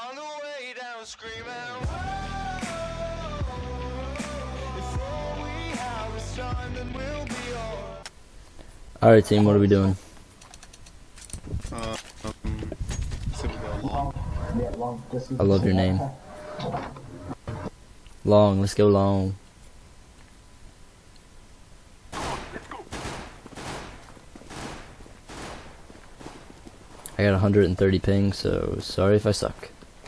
On the way down screaming, before we have this time, then we'll be all. Alright team, what are we doing? I love your name. Long, let's go long. I got 130 ping, so sorry if I suck.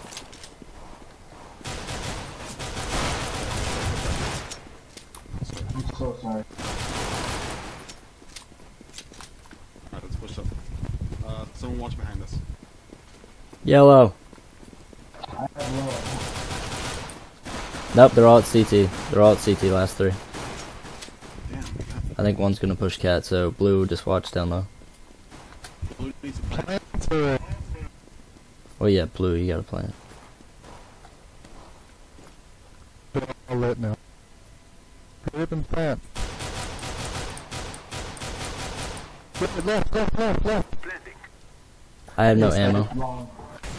I'm so sorry. Alright, let's push up. Someone watch behind us. Yellow. Nope, they're all at CT. They're all at CT, last three. Damn, I think one's gonna push cat, so blue, just watch down low. blue needs to plant. Oh yeah, blue, you gotta plant. I'll let now. Hurry up and plant. Left. I have no ammo.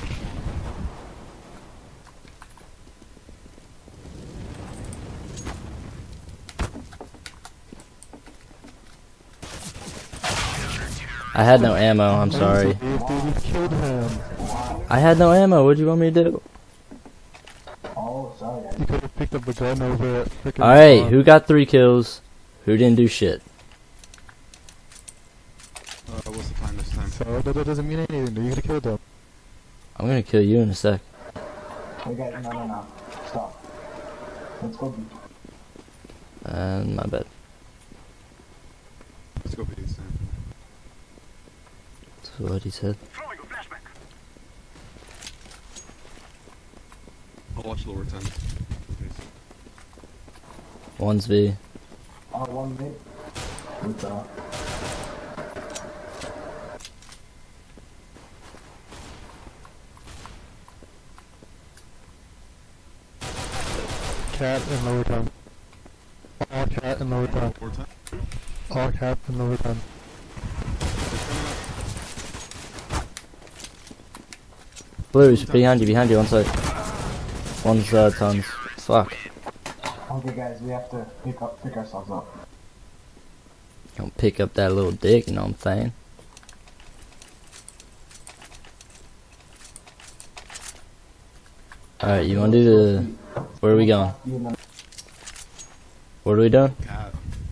I had no ammo, I'm sorry. Killed him. I had no ammo, what'd you want me to do? Oh, sorry. You could have picked up a gun over at frickin' Alright, who got 3 kills? Who didn't do shit? What's the time this time? So that doesn't mean anything. You could have killed him. I'm gonna kill you in a sec. Hey guys, no. Stop. Let's go B. And my bad. Let's go for this time. That's what he said. I'll watch lower 10. One's V. Oh, 1 mid. Good job. Cat and lower town. All cat and lower town. Lower 10? All cat and lower town. Blue, he's behind you, on site. One's tons. Fuck. Okay guys, we have to pick ourselves up. Don't pick up that little dick, you know what I'm saying? Alright, you wanna do the... Where are we going? What are we doing? Cat.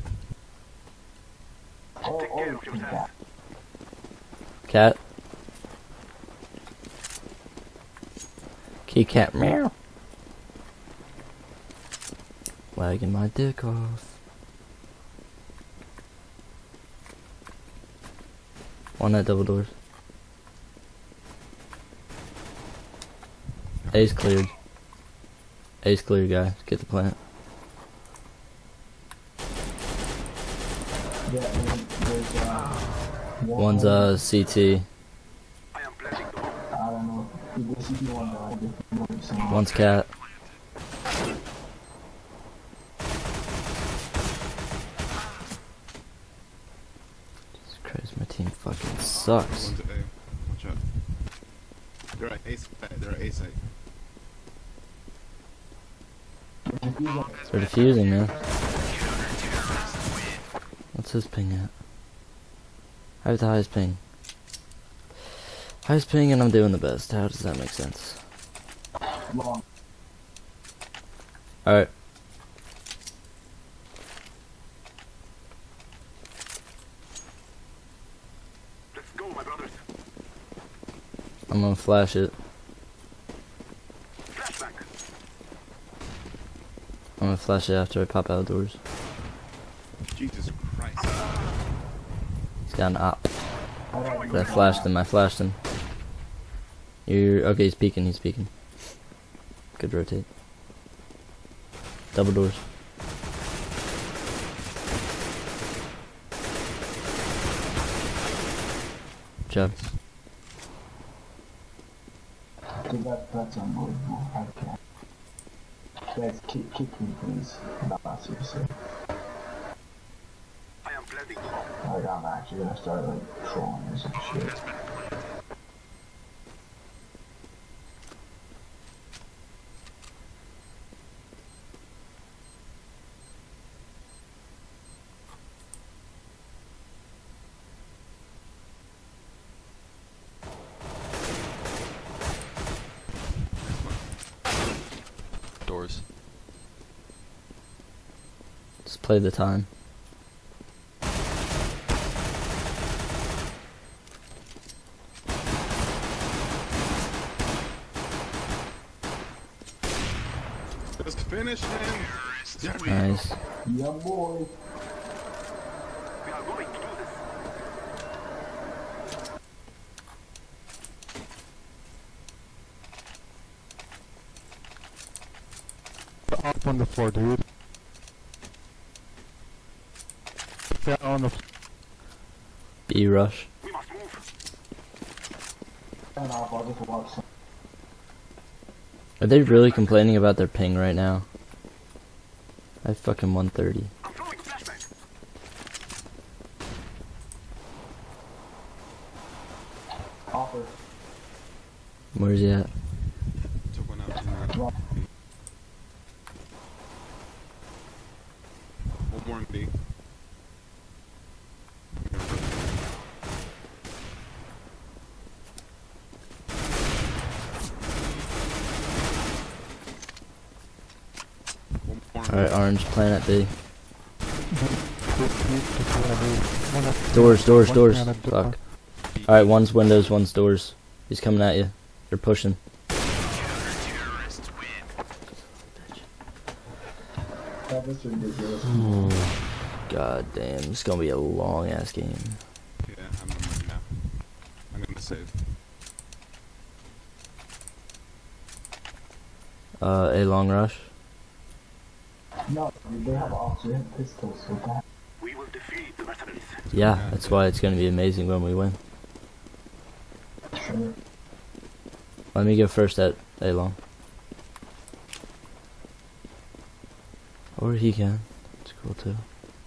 Oh, Cat? Kitty cat meow. Wagging my dick off. One at double doors. A's cleared. A's cleared, guys. Get the plant. One's CT. I don't know. One's cat. Jesus Christ, my team fucking sucks. One's at A. Watch out. They're at A site. They're at A site. They're defusing, man. What's his ping at? I have the highest ping. Highest ping and I'm doing the best. How does that make sense? Alright. Let's go, my brothers. I'm gonna flash it. Flashback. I'm gonna flash it after I pop out doors. Jesus Christ. He's got an op. But I flashed him, You're okay, he's peeking, Good rotate. Double doors. Good job. Dude, that's unbelievable. I can't. Guys, kick me, please. No, seriously. I am planting. Like, I'm actually gonna start, like, trolling or some shit. Play the time. Just finish him. Nice. Yeah, boy. Up on the floor, dude. Get on the floor. B rush. And I'll just watch some. Are they really complaining about their ping right now? I have fucking 130. Offer. Where's he at? Took one out. One more in B. One more in Alright, orange planet B. Doors, Doors. Fuck. Alright, one's windows, one's doors. He's coming at you. They're pushing. That was ridiculous. God damn, this is gonna be a long ass game. Yeah, I'm moving now. I'm gonna save. A long rush. No, they have oxygen pistols with that. Yeah, that's why it's gonna be amazing when we win. Sure. Let me go first at A long. Or he can. It's cool too.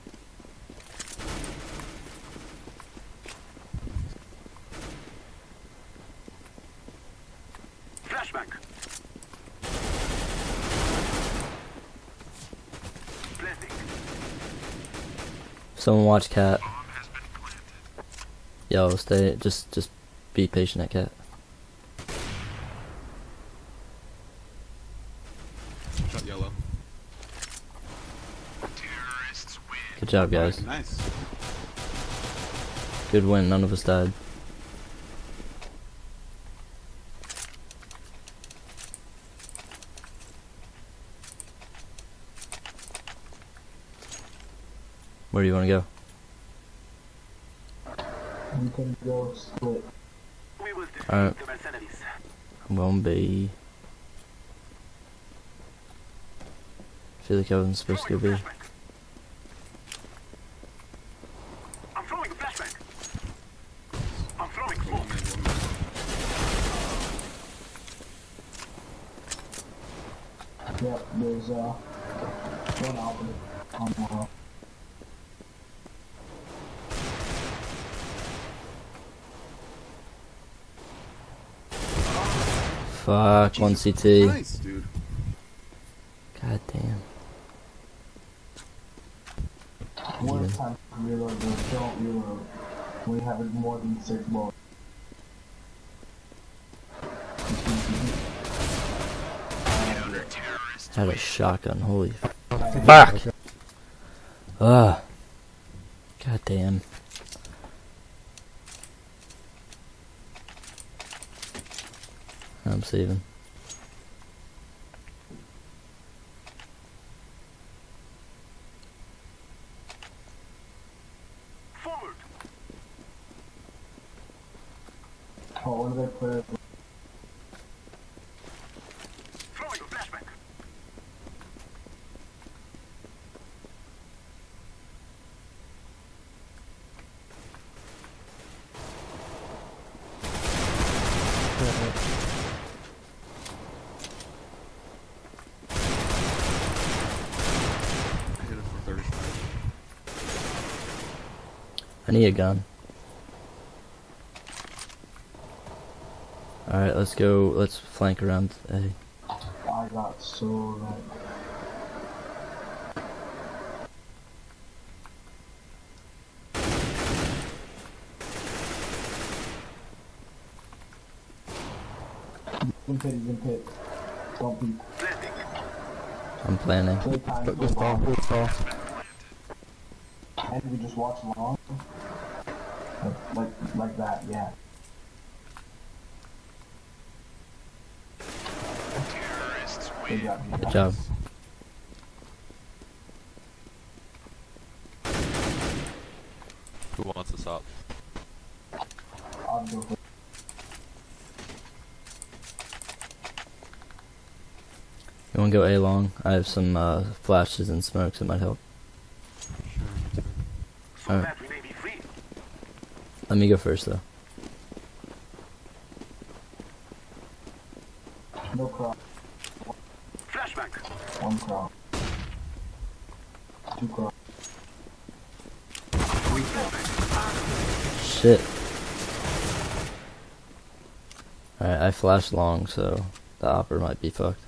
Someone watch cat. Yo, stay. Just be patient at cat. Shot yellow. Good job, guys. Nice. Good win. None of us died. Where do you want to go? We can go split. Alright. Won't be. I feel like I wasn't supposed to go B. Yep, there's one album on the Fuck, one CT. Nice, dude. God damn. one time reload, don't reload. We have more than 6 balls. Had a shotgun, holy fuck! Ah. God damn. I'm saving. Oh, one of their players. I hit it for 35. I need a gun. Alright, let's go. Let's flank around A. I got so right. He's in pit. Don't be. I'm planning. Play time. Just off, just off. And we just watch long. Like that, yeah. Good job, you Good guys. job. Who wants this up? I'll do it. You wanna go A long? I have some flashes and smokes that might help. Alright. Let me go first though. No crop. One crop. Two crop. Three crop. Shit. Alright, I flashed long, so the opera might be fucked.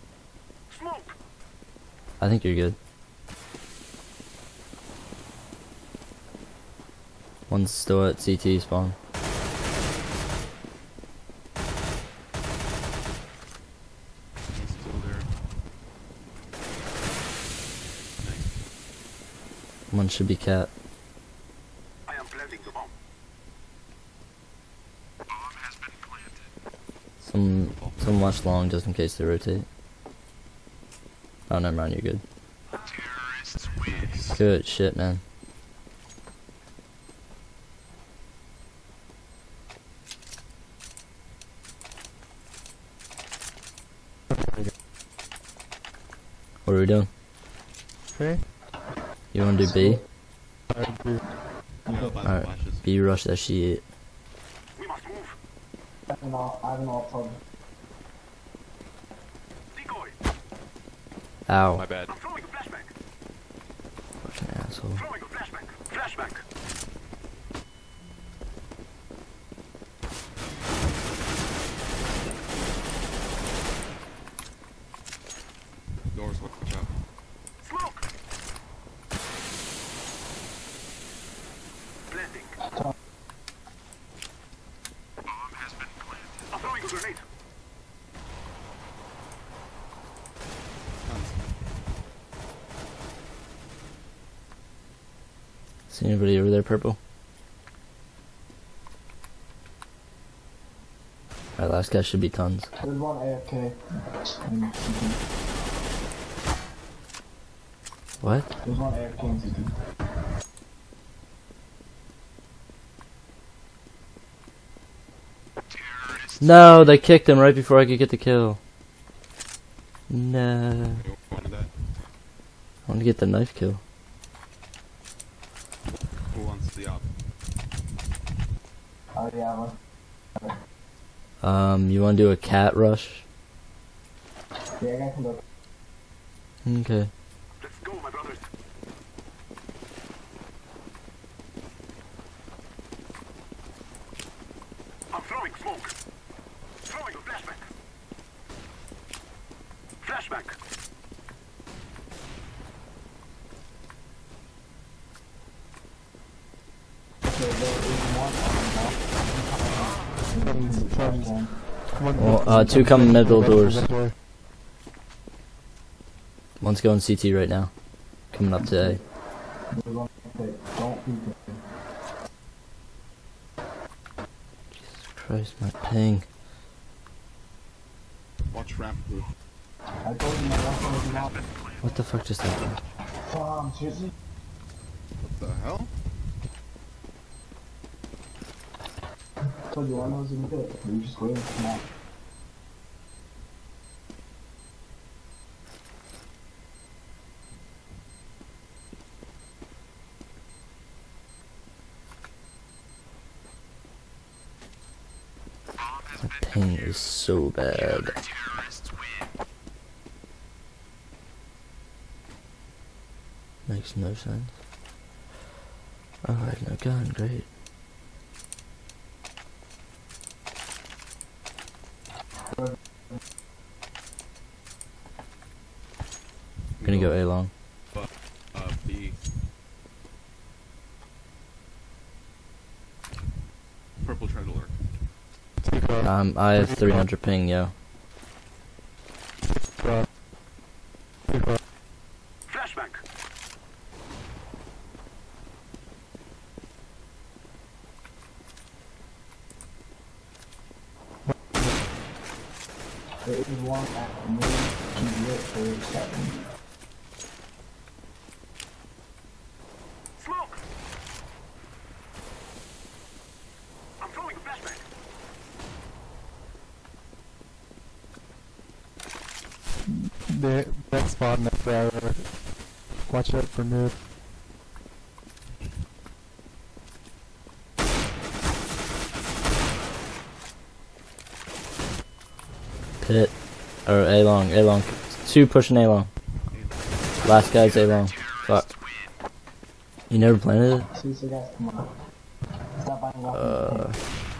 I think you're good. One's still at CT spawn. It's still there. One should be cat. I am planting the bomb. Some watch long just in case they rotate. Oh, never mind, you're good. Good shit, man. What are we doing? Okay. You wanna do B? I agree. Alright, B rush that shit. We must move. I have an alt plug. Decoy. Ow. My bad. I'm throwing a flashbang. Fucking asshole. Throwing a flashbang. Flashbang. Doors, watch out. Smoke. Planting. Bomb has been planted. I'm throwing a grenade. See anybody over there, purple? Alright, last guy should be tons. There's one AFK. in CT. What? There's one AFK in CT. No, they kicked him right before I could get the kill. No. You wanted that? I want to get the knife kill. Who wants the op? I already have one. You want to do a cat rush? Yeah, I got some look. Okay. Let's go, my brothers. I'm throwing smoke. Throwing a flashbang. Flashbang. Okay, there is one. Come on. Well, two coming middle doors. That door. One's going CT right now. Coming up to A. There's one. Okay, don't peek it. Jesus Christ, my ping. Watch ramp roof. I told you my last one was not. What the fuck just happened? Seriously? What the hell? I told you one was in the pit. We were just waiting to come out. My ping is so bad. Makes no sense. Oh, I have no gun, great. I'm gonna go A long. B. Purple tried to lurk. Take off. I have 300 ping, yo. Take off. Take off. Flashbang. There is one at me. He's lit for a second. Smoke! I'm throwing a flashbang. That spot in the forever. Watch out for noob. Pit. Or A long, A long. 2 pushing A long. Last guy's A long. Fuck. You never planted it? See, guys, come on. Stop buying off.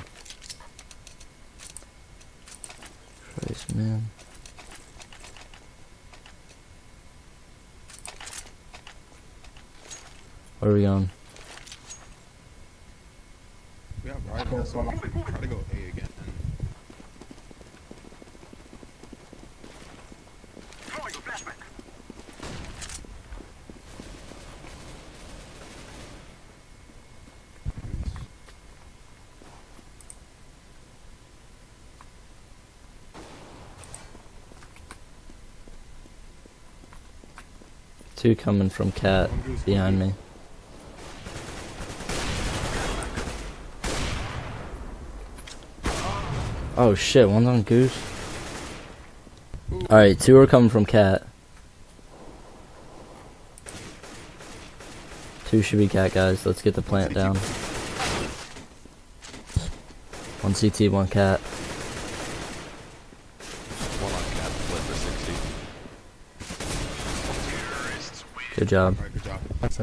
Christ, man. Where are we going? Yeah, right. So try to go A again. Throwing a flashbang. Two coming from cat behind me. Oh shit, one's on goose. Alright, 2 are coming from cat. 2 should be cat, guys. Let's get the plant down. 1 CT, 1 cat. One on cat, split for 60. Good job. Alright, good job. That's it.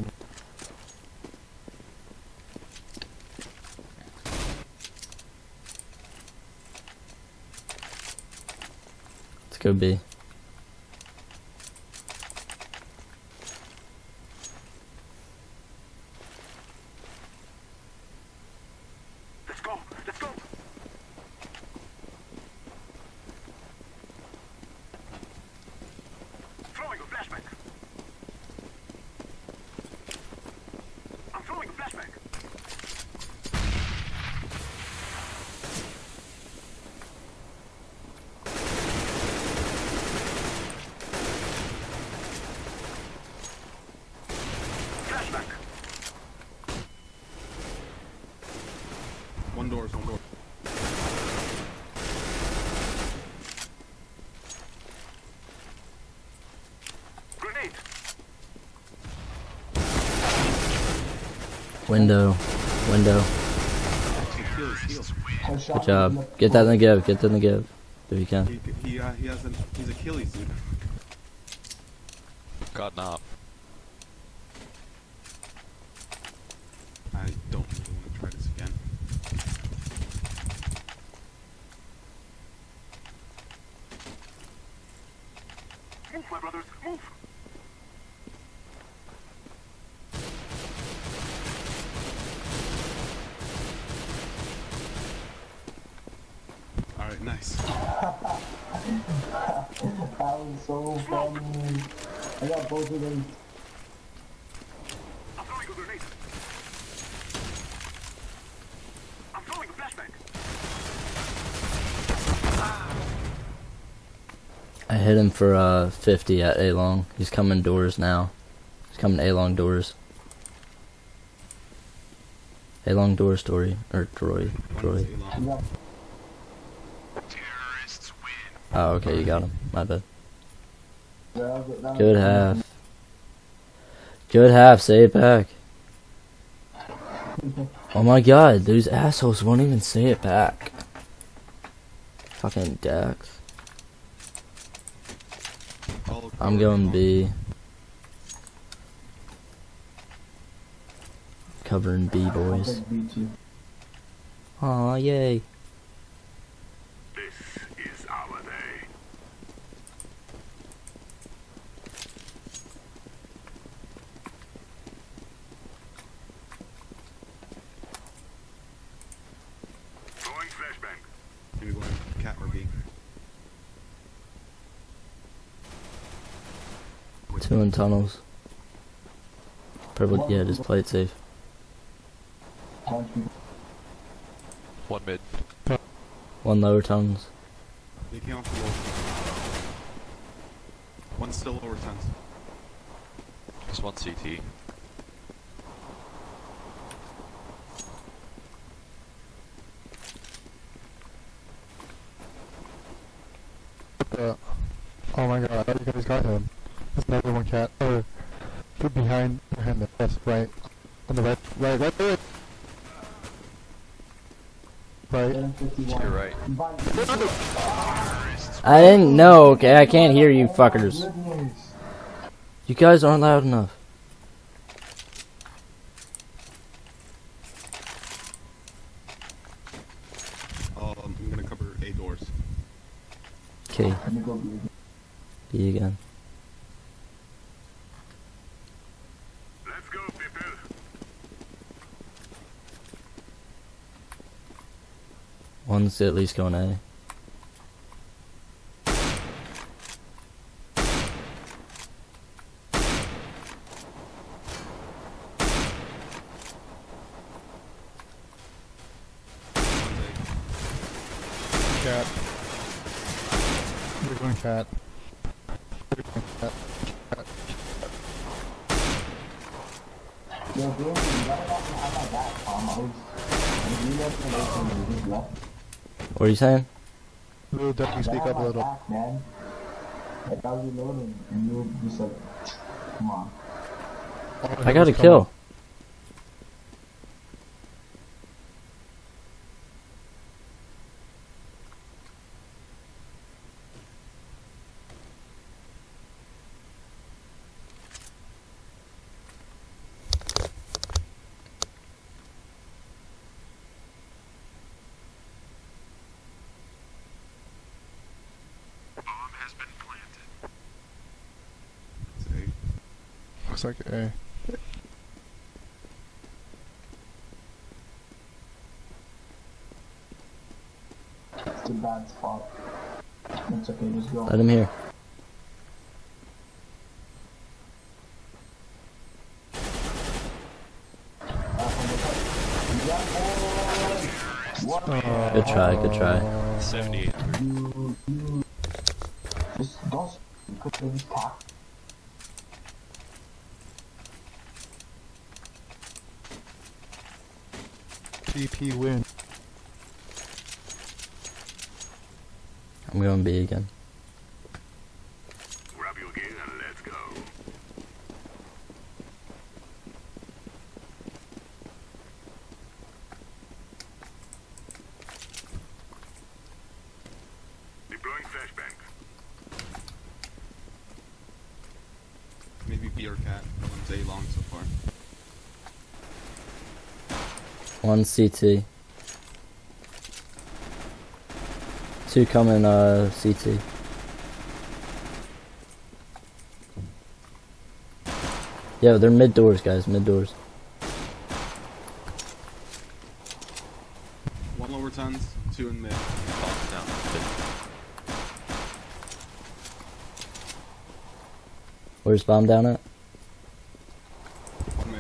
Let's go B. Let's go. Let's go. Throwing a flashbang. I'm throwing a flashbang. Flashbang. One door. Grenade. Window. Window. Good job. Get that in the give. Get that in the give. If you can. He's Achilles, dude. Got knocked. I don't really want to try this again. Move, my brothers. Move. Alright, nice. That was so funny. I got both of them. I'm throwing a grenade. I'm throwing a flashbang. I hit him for 50 at A long. He's coming doors now. He's coming A long doors. A long door story. Or Troy. Yeah. Oh, okay, you got him. My bad. That Good half. Good half, say it back. Oh my god, those assholes won't even say it back. Fucking Dax. I'm going B. Covering B, boys. Aw, yay. This is our day. Throwing flashbang. Maybe going cat or B. 2 in tunnels. Purple, yeah, just play it safe. One mid. 1 lower tunnels. They came off the wall. One's still over 10. Just one CT. Oh my god, I thought you guys got him. There's another one cat. Or behind the yes, right. On the right. Right. To your right. I didn't know, okay? I can't hear you fuckers. You guys aren't loud enough. I'm gonna cover A doors. Okay, Let me go B. B again. Let's go, people. One's at least going A. Cat. We're going cat. Yo, bro, you gotta not have my back, almost. If you left me away from me, just left. What are you saying? We'll definitely speak up a little. Back, man. Like, I was reloading, and you just like, come on. I got a kill. Bomb has been planted. It's A. Looks like A. It's a bad spot. It's okay, just go. Let him hear. Good try, good try. 78. You just don't quickly just tap. TP win. I'm going B again. Grab you again and let's go. Deploying flashbang. Maybe B or cat. One's A long so far. One CT. Two coming CT. Yo, they're mid doors, guys, mid doors. One lower 10s, two in mid. Bombs down. Where's bomb down at? One mid.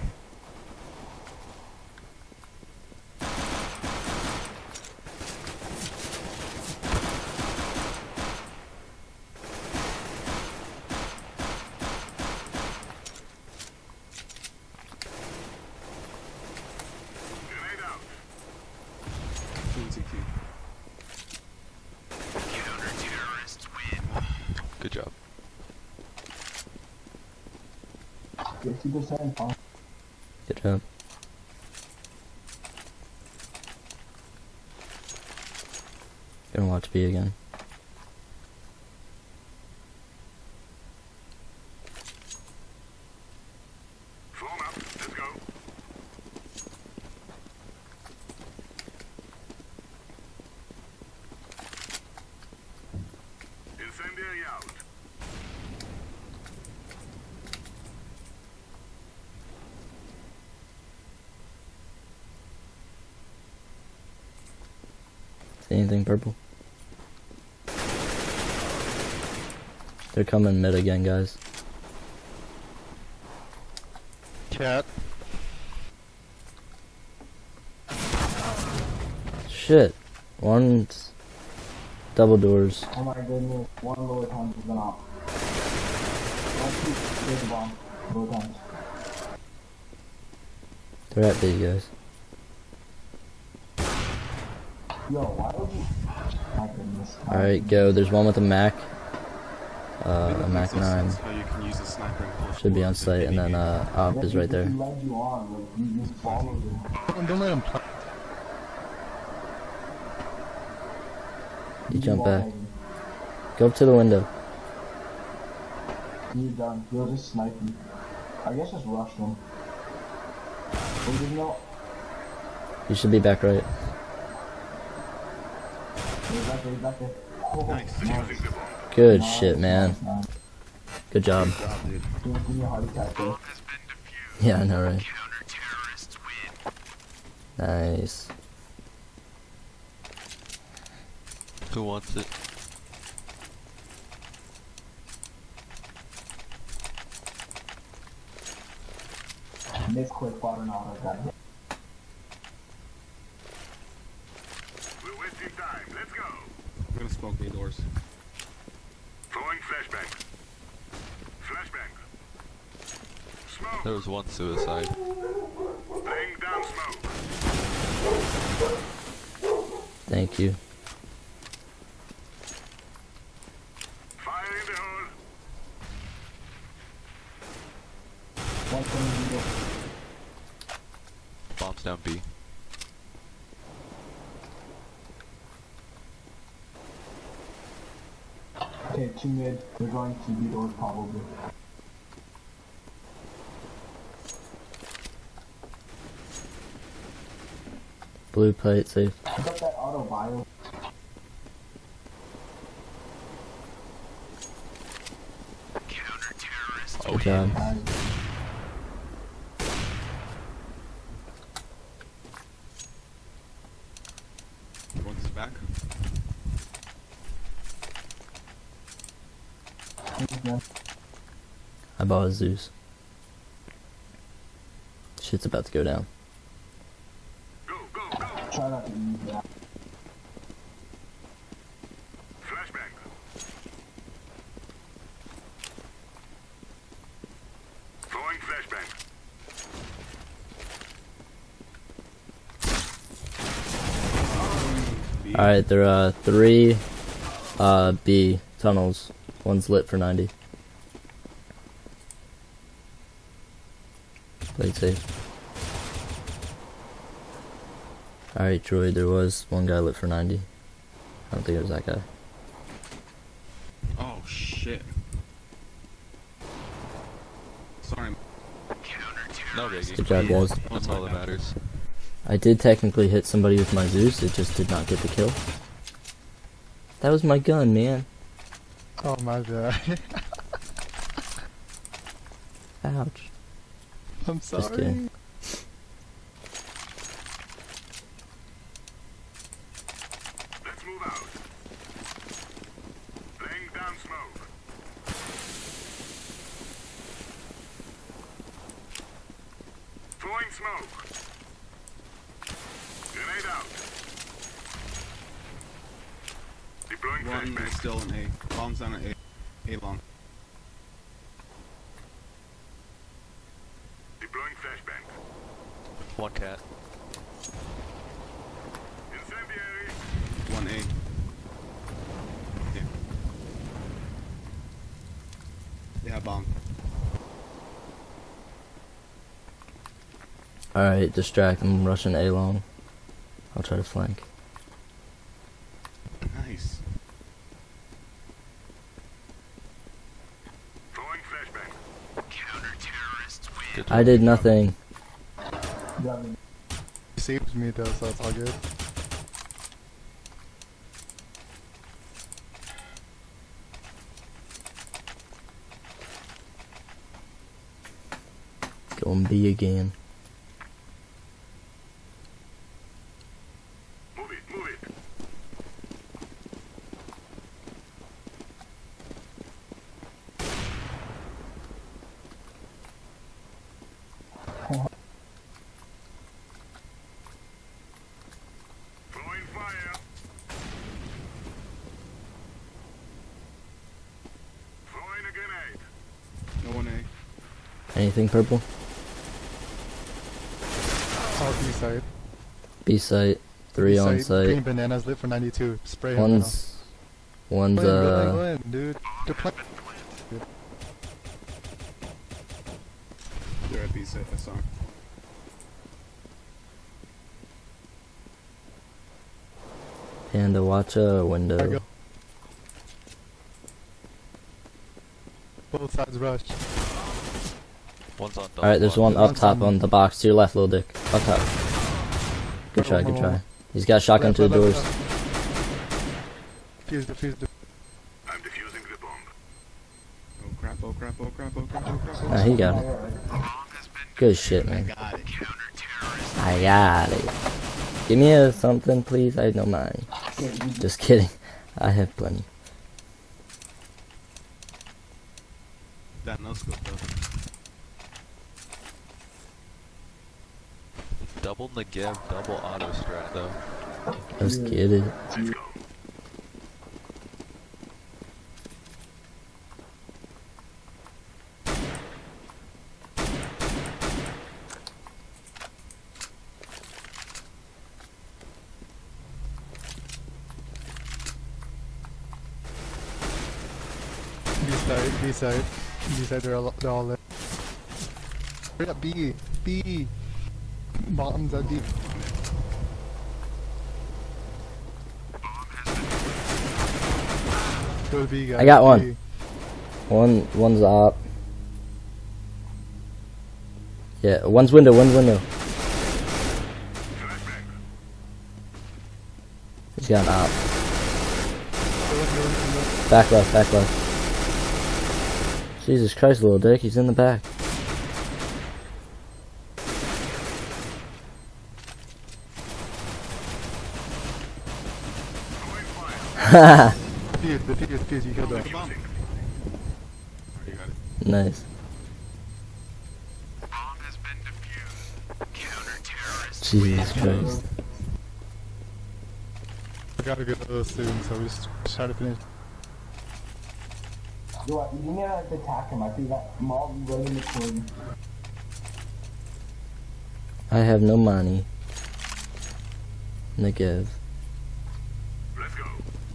Grenade out. Two in CT. Counter-terrorists win. Good job. 50% fine. Good job. Gonna watch B again. Form up. Let's go. Incendiary out. See anything purple? They're coming mid again, guys. Cat. Shit. One's double doors. Oh my goodness, one lower times is gone up. Don't shoot, there's a bomb. Lower times. They're at B, guys. Yo, why would you? My goodness. Alright, go. There's one with a Mac. A Mac 9. That's how you can use a sniper and pull Should be on forward. site, and then Op is right there. He led you on, like, you just followed him. Don't let him play. You jump back. Go up to the window. You're done. He'll just snipe you. I guess just rush him. We didn't know. You should be back right. He's back there, he's back there. Oh, Nice. Good shit, man. Good job. Good job, dude. Give me a heart attack, bro. Yeah, I know, right? Nice. Who wants it? Miss quick fodder now, I got it. We're wasting time. Let's go. I'm gonna smoke the doors. Throwing flashbang. Flashbang. Smoke. There was one suicide. Laying down smoke. Thank you. Fire in the hole. One thing you do. Bombs down B. Okay, 2 mid. They're going to be doors probably. Blue plate safe. I got that auto bio. Good job. Going to the back. I bought a Zeus. Shit's about to go down. Go, go, go. Try not to use that. Flashbang. Throwing flashbang. B. Alright, there are 3 B tunnels. One's lit for 90. Plate safe. Alright, Troy, there was one guy lit for 90. I don't think it was that guy. Oh shit. Sorry. No biggie. Good job, guys. That's all that matters. I did technically hit somebody with my Zeus, it just did not get the kill. That was my gun, man. Oh my god. Ouch. I'm sorry. Just kidding. Let's move out. Laying down smoke. Throwing smoke. Grenade out. Deploying One is flashbang. still in A. Bombs down at A. A long. Deploying flashbang. One cat. Incendiary. 1A. Okay. They have bomb. Alright, distract. I'm rushing A long. I'll try to flank. Nice. Throwing flashbang. Counter-terrorists win. Good job. I did nothing. You got me. He saved me though, so it's all good. Going B again. Move it, move it. Throwing fire. Anything purple? All B side. B site. 3 on Green site. bananas lit for 92. Spray him. One's Go in, uh dude. They're playing. You're at B side, I saw. Panda, watch a There you window. go. Both sides rush. One's on double. Alright, there's one blind. up top on the box to your left, little dick. Up top. Good try, good try. He's got shotgun to the doors. Defuse. I'm defusing the bomb. Oh crap, oh crap, oh crap, oh crap, oh crap, oh crap. Nah, he got it. Good shit, man. Got it. I got it. Give me a something, please. I don't mind. Just kidding. I have plenty. That no scope though. Double Negev, double auto strat though. Let's get it. Let's go. B side, they're all lit. Hurry up, B. Bottoms out deep. Go to B, guys. I got one. B. One's up. Yeah, one's window. He's got an op. Back left. Jesus Christ, little dick, he's in the back. Haha. Defuse, you killed The them. bomb. Already got it. Nice. Bomb has been defused. Counter-terrorists. Jesus Christ. I gotta go soon, so we just try to finish. Yo, you need to attack him. I think that mob right in the corner. I have no money. Negev. Let's go.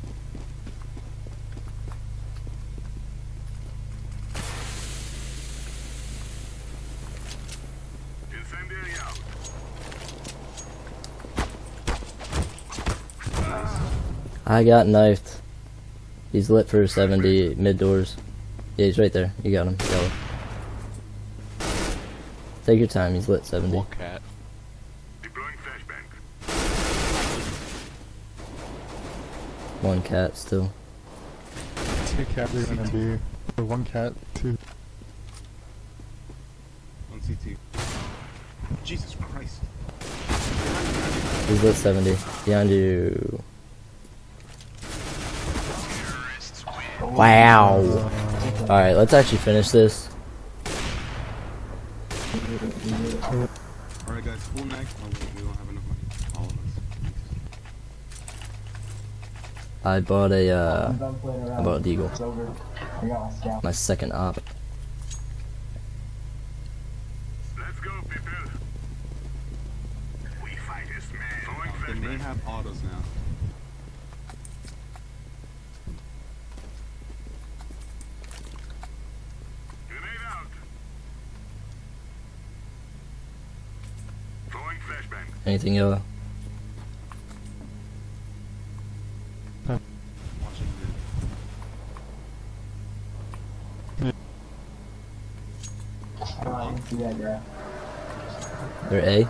Incendiary out. I got knifed. He's lit for 70 mid doors. Yeah, he's right there. You got him. Yellow. Take your time. He's lit 70. One cat. Deploying flashbang. One cat still. 2 cats are gonna be. Or 1 cat, 2. On CT. Jesus Christ. He's lit 70. Behind you. Wow. Alright, let's actually finish this. Alright guys, full mag. Oh, we don't have enough money. All of us. I bought a, I'm done playing around. I bought a deagle. It's over. I got my scout. My second op. Let's go, people. We fight as men. Throwing They may flashbang. have autos now. Grenade out. Throwing flashbang. Anything yellow? Watching I can see that guy. They're A?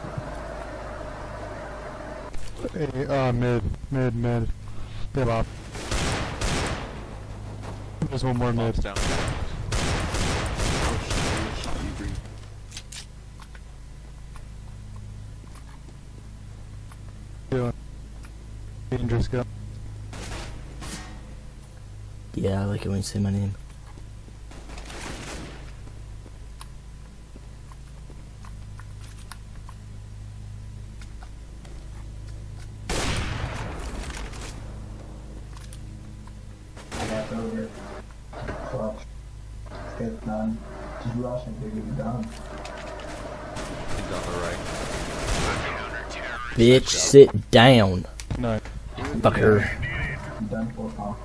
Hey, mid. They have op. There's one more mid. Bombs down. shot you green. Doing. Dangerous guy. Yeah, I like it when you say my name. I got over. Clutch. Get done. Just rush and take it down. He's on the right. Bitch, sit down. No. Fucker. You done for half.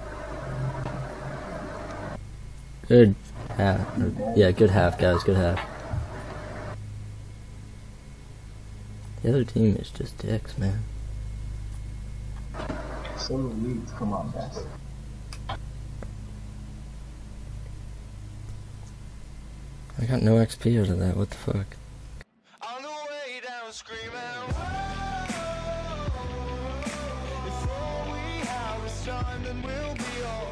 Good half. Yeah, good half, guys. Good half. The other team is just dicks, man. So weak, come on, guys. I got no XP out of that. What the fuck? On the way down screaming, whoa. If all we have is time, then we'll be alright.